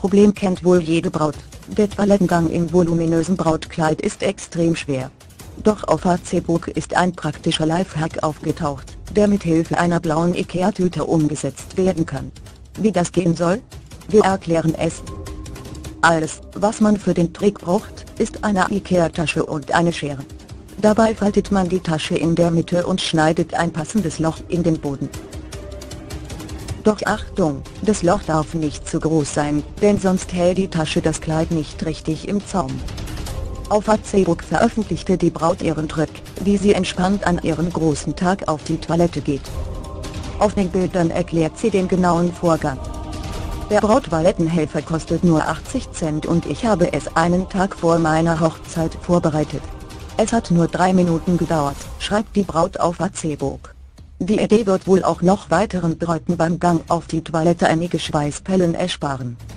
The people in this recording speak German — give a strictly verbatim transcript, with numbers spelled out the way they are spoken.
Problem kennt wohl jede Braut. Der Toilettengang im voluminösen Brautkleid ist extrem schwer. Doch auf Facebook ist ein praktischer Lifehack aufgetaucht, der mit Hilfe einer blauen Ikea-Tüte umgesetzt werden kann. Wie das gehen soll? Wir erklären es. Alles, was man für den Trick braucht, ist eine Ikea-Tasche und eine Schere. Dabei faltet man die Tasche in der Mitte und schneidet ein passendes Loch in den Boden. Doch Achtung, das Loch darf nicht zu groß sein, denn sonst hält die Tasche das Kleid nicht richtig im Zaum. Auf Facebook veröffentlichte die Braut ihren Trick, wie sie entspannt an ihrem großen Tag auf die Toilette geht. Auf den Bildern erklärt sie den genauen Vorgang. Der Brauttoilettenhelfer kostet nur achtzig Cent und ich habe es einen Tag vor meiner Hochzeit vorbereitet. Es hat nur drei Minuten gedauert, schreibt die Braut auf Facebook. Die Idee wird wohl auch noch weiteren Bräuten beim Gang auf die Toilette einige Schweißperlen ersparen.